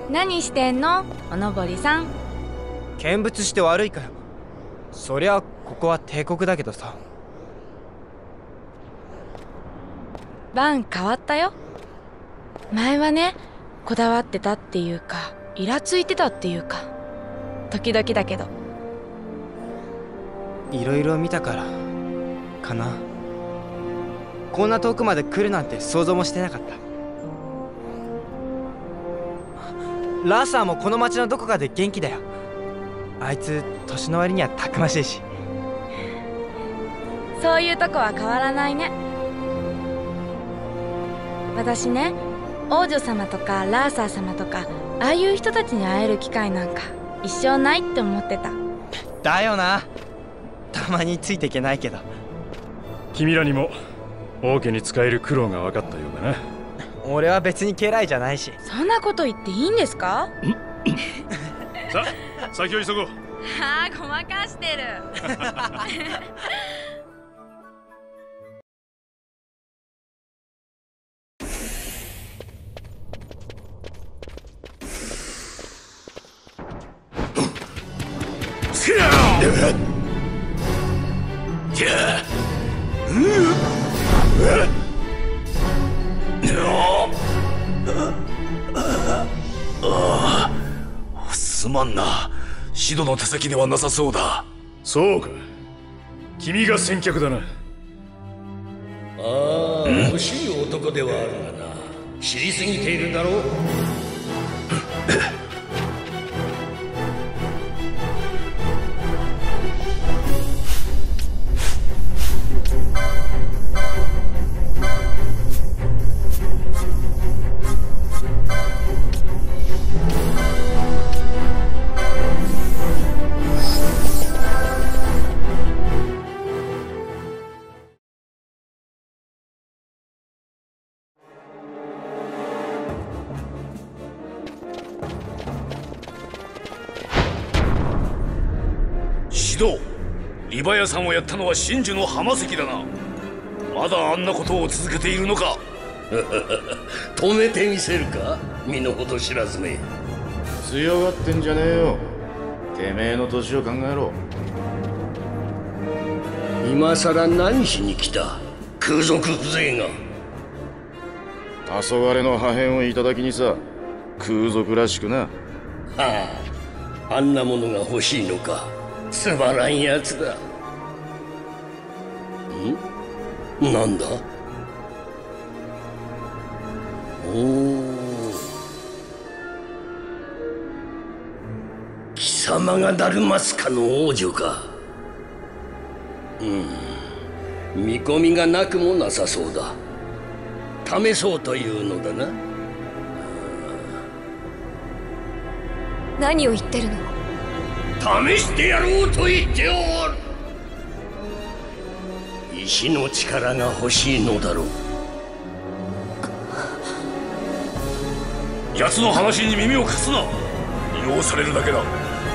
何してんのおのぼりさん。 見物して悪いかよ。そりゃここは帝国だけどさ。 バン変わったよ。前はね、こだわってたっていうかイラついてたっていうか、時々だけど。 いろいろ見たからかな。こんな遠くまで来るなんて想像もしてなかった。ラーサーもこの町のどこかで元気だよ。あいつ年の割にはたくましいし。 そういうとこは変わらないね。私ね、王女様とかラーサー様とかああいう人たちに会える機会なんか一生ないって思ってた。 だよな。たまについていけないけど。 君らにも王家に仕える苦労が分かったようだな。 俺は別に家来じゃないし。 そんなこと言っていいんですか？ さあ先を急ごう。 ああ、ごまかしてる。 すまんな。シドの手先ではなさそうだ。 そうか、君が先客だな。 ああ、欲しい男ではあるがな。知りすぎているだろう。 リバヤさんをやったのは真珠の浜関だな。まだあんなことを続けているのか。 止めてみせるか、身の程知らずめ。 強がってんじゃねえよ。てめえの年を考えろ。 今さら何しに来た、空賊風情が。 黄昏の破片をいただきにさ。空賊らしくな。 はあ、あんなものが欲しいのか。つまらんやつだ。なんだ。おお、貴様がダルマスカの王女か。見込みがなくもなさそうだ。試そうというのだな。 何を言ってるの？ 試してやろうと言っておる。石の力が欲しいのだろう。奴の話に耳を貸すな。利用されるだけだ。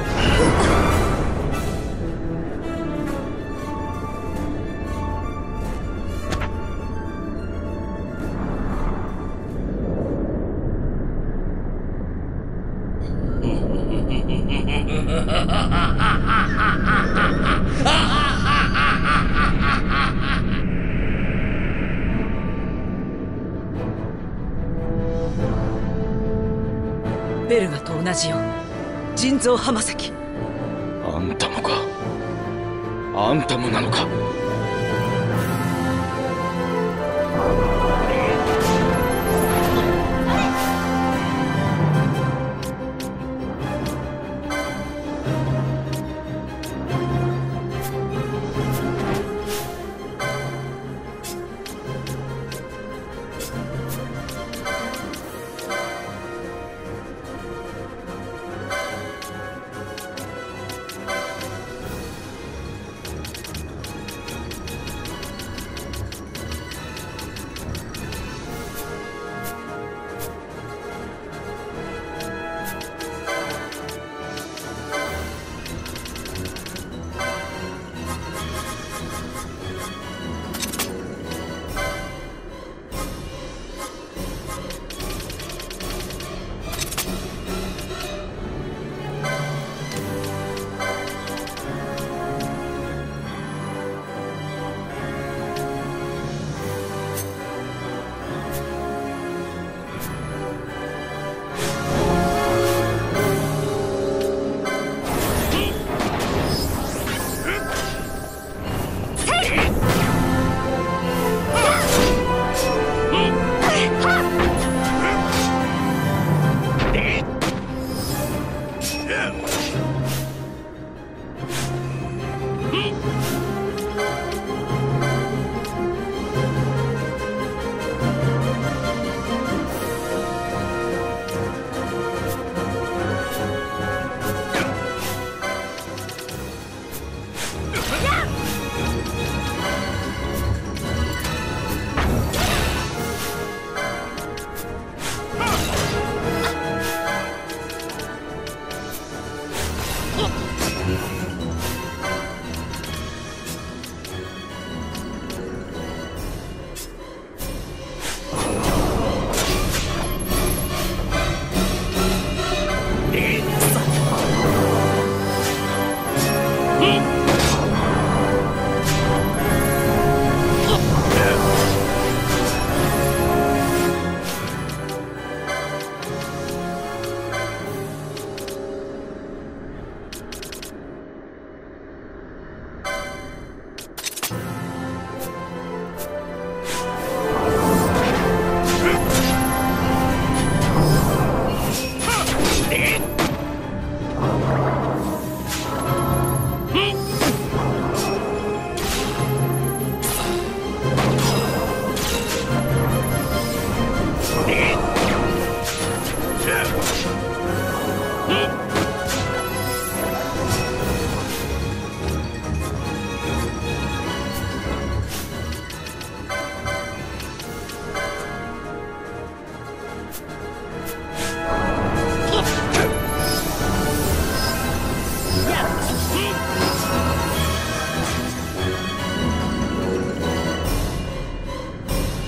ベルガと同じよ。人造浜崎。 あんたもか。あんたもなのか。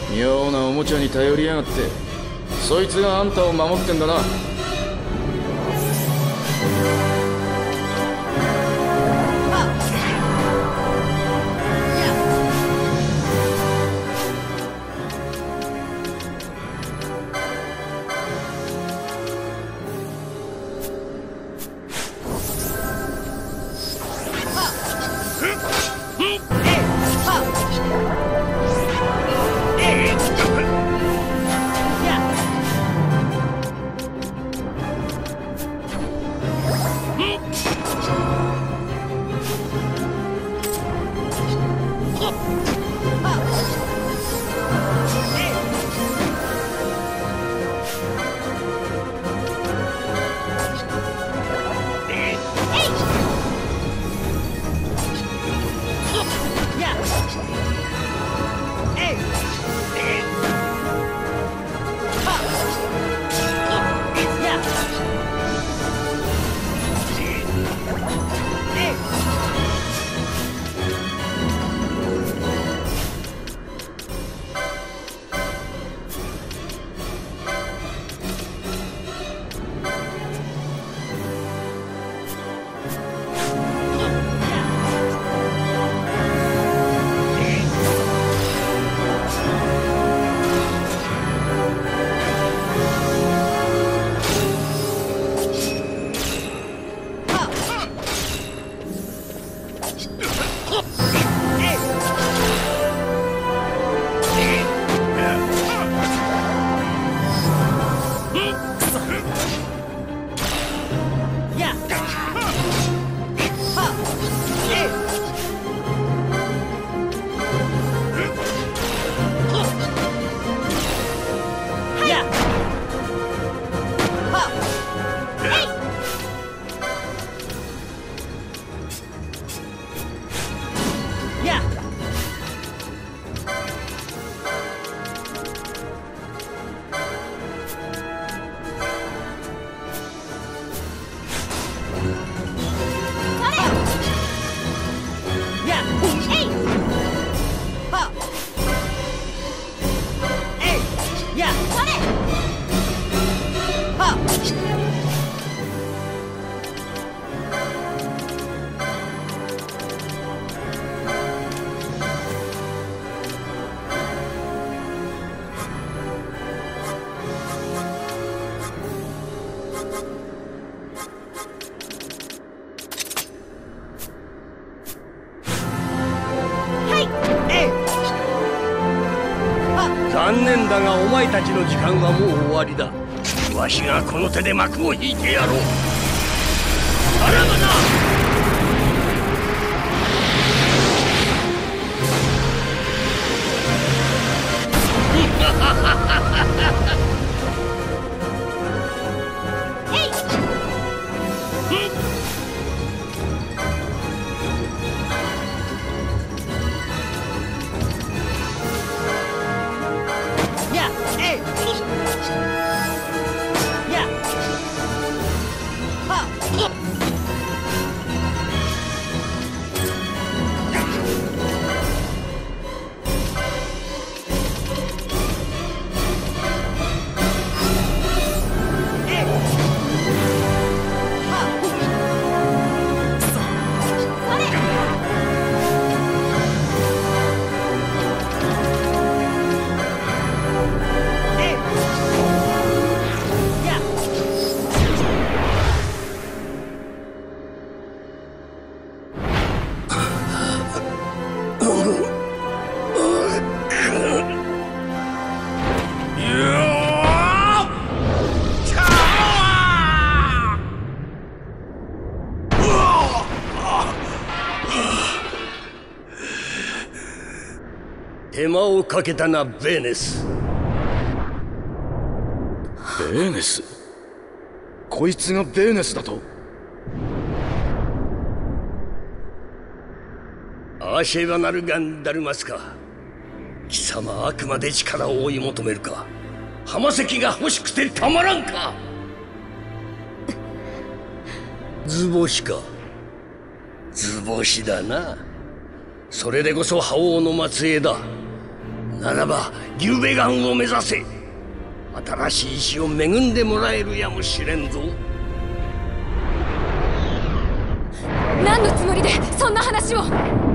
妙なおもちゃに頼りやがって。そいつがあんたを守ってんだな。 残念だがお前たちの時間はもう終わりだ。わしがこの手で幕を引いてやろう。さらばだ。手間をかけたな、ベーネス。 ベーネス？こいつがベーネスだと？ アーシェバナルガンダルマスか。貴様あくまで力を追い求めるか。浜石が欲しくてたまらんか。図星か。図星だな。それでこそ覇王の末裔だ。 ならばギュベガンを目指せ。新しい石を恵んでもらえるやもしれんぞ。 何のつもりでそんな話を。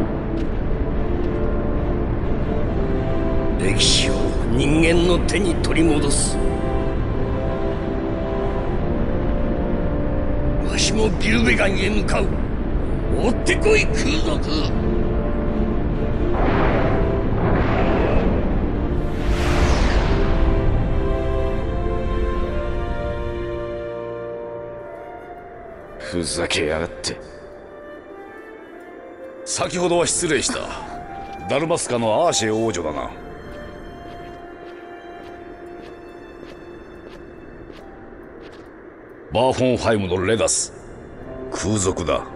歴史を人間の手に取り戻す。わしもギルベガンへ向かう。追ってこい空賊。 ふざけやがって。 先ほどは失礼した。ダルマスカのアーシェ王女だな。バーフォンハイムのレダス、空賊だ。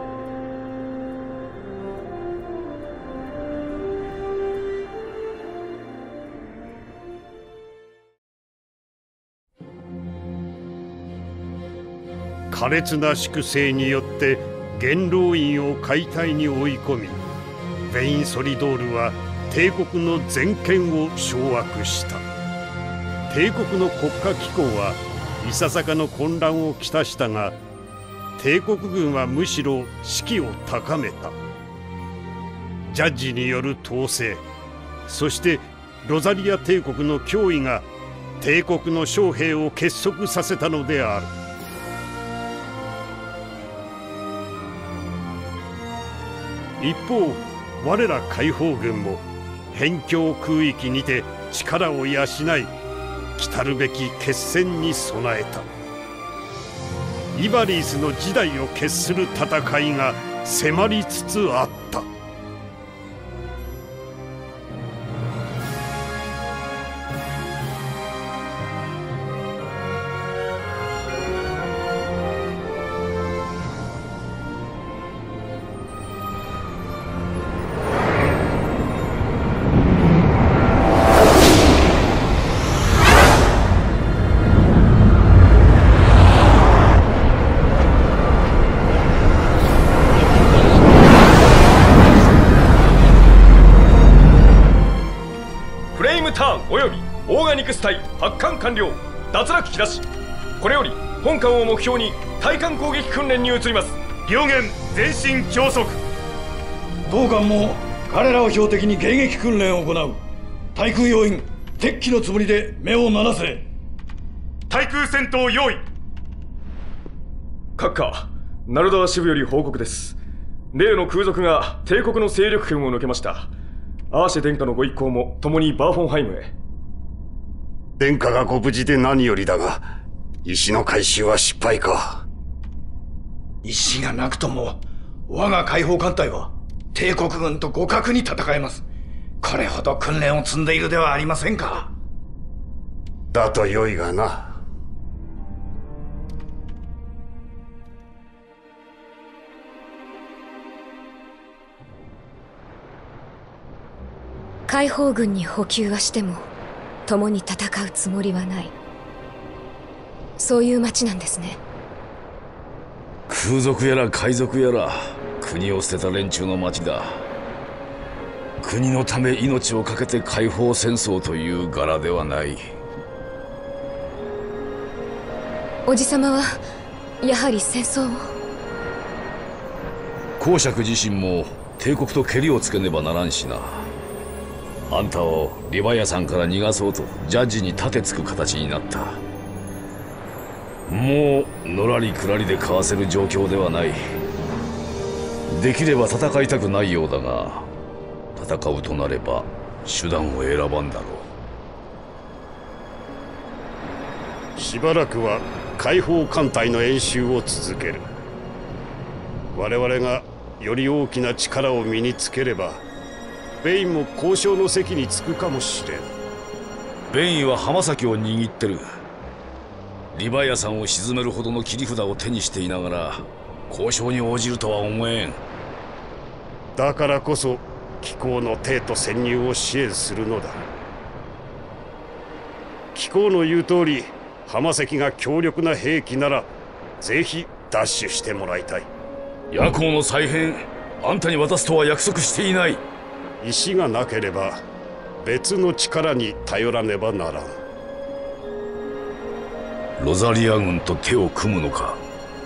苛烈な粛清によって元老院を解体に追い込み、ベインソリドールは帝国の全権を掌握した。帝国の国家機構はいささかの混乱をきたしたが、帝国軍はむしろ士気を高めた。ジャッジによる統制、そしてロザリア帝国の脅威が帝国の将兵を結束させたのである。一方、我ら解放軍も辺境空域にて力を養い、来るべき決戦に備えた。イバリースの時代を決する戦いが迫りつつあった。 ス隊発艦完了。脱落機なし。これより本艦を目標に対艦攻撃訓練に移ります。 両舷前進教則。 同艦も彼らを標的に迎撃訓練を行う。対空要員敵機のつもりで目を離せ。 対空戦闘用意。 閣下、ナルダー支部より報告です。例の空賊が帝国の勢力圏を抜けました。アーシェ殿下のご一行も共にバーフォンハイムへ。 殿下がご無事で何よりだが、石の回収は失敗か。 石がなくとも我が解放艦隊は帝国軍と互角に戦えます。これほど訓練を積んでいるではありませんか。 だと良いがな。 解放軍に補給はしても共に戦うつもりはない。そういう町なんですね。 空賊やら海賊やら国を捨てた連中の町だ。国のため命を懸けて解放戦争という柄ではない。 おじさまはやはり戦争を。 公爵自身も帝国とケリをつけねばならんしな。あんたをリヴァヤさんから逃がそうとジャッジに盾つく形になった。もうのらりくらりでかわせる状況ではない。できれば戦いたくないようだが、戦うとなれば手段を選ばんだろう。しばらくは解放艦隊の演習を続ける。我々がより大きな力を身につければベインも交渉の席に着くかもしれん。 ベインは浜崎を握ってる。リヴァイアさんを沈めるほどの切り札を手にしていながら交渉に応じるとは思えん。 だからこそ機構の帝都潜入を支援するのだ。機構の言う通り浜関が強力な兵器ならぜひ奪取してもらいたい。 夜行の再編あんたに渡すとは約束していない。 石がなければ別の力に頼らねばならん。 ロザリア軍と手を組むのか。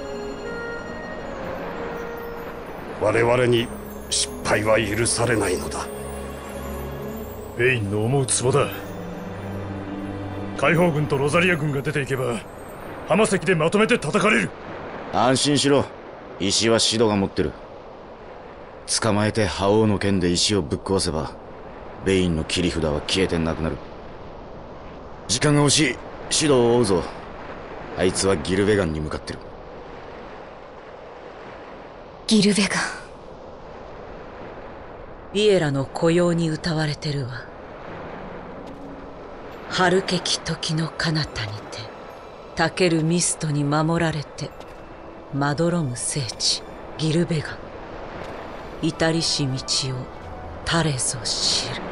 我々に失敗は許されないのだ。 ベインの思うツボだ。解放軍とロザリア軍が出ていけば浜関でまとめて叩かれる。 安心しろ。石はシドが持ってる。捕まえて覇王の剣で石をぶっ壊せばベインの切り札は消えてなくなる。時間が欲しい。シドを追うぞ。あいつはギルベガンに向かってる。 ギルベガン。 ビエラの雇用に歌われてるわ。春けき時の彼方にてたけるミストに守られてまどろむ聖地ギルベガン。至りし道を誰ぞ知る。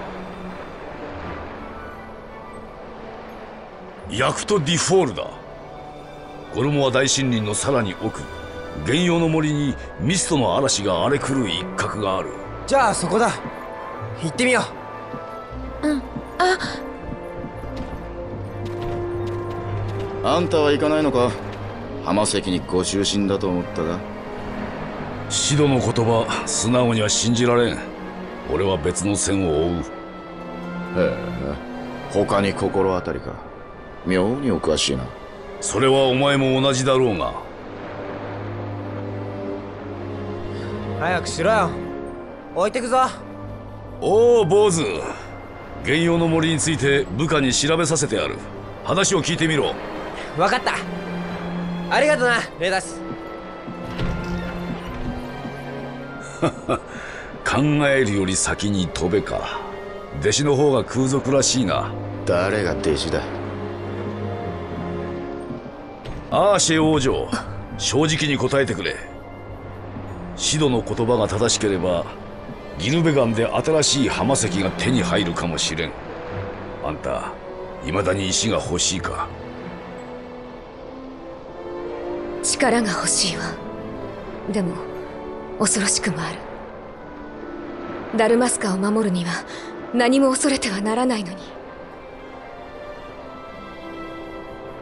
ヤクト・ディフォールだ。ゴルモア大森林のさらに奥、原用の森にミストの嵐が荒れ狂う一角がある。 じゃあそこだ。行ってみよう。 うん。 あんたは行かないのか。浜関にご就寝だと思ったが。 シドの言葉素直には信じられん。俺は別の線を追う。 へえ、他に心当たりか。妙にお詳しいな。 それはお前も同じだろうが。 早くしろよ。置いてくぞ。 おお坊主、原用の森について部下に調べさせてある。話を聞いてみろ。 分かった。ありがとなレーダス。 考えるより先に飛べか。弟子の方が空賊らしいな。 誰が弟子だ。 アーシェ王女、正直に答えてくれ。シドの言葉が正しければギルベガンで新しい浜関が手に入るかもしれん。あんた未だに石が欲しいか。 力が欲しいわ。でも恐ろしくもある。ダルマスカを守るには何も恐れてはならないのに。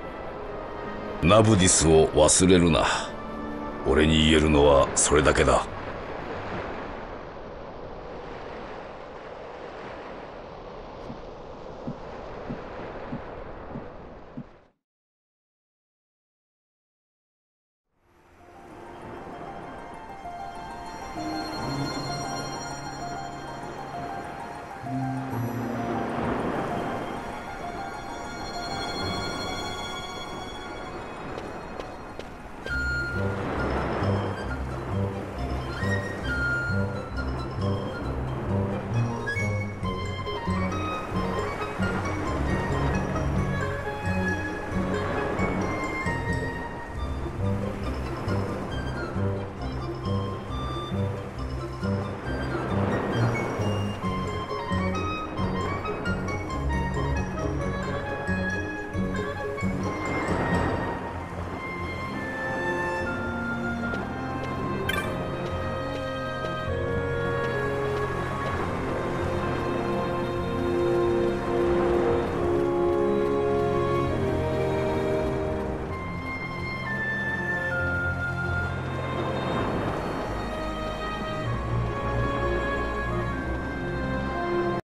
ナブディスを忘れるな。俺に言えるのはそれだけだ。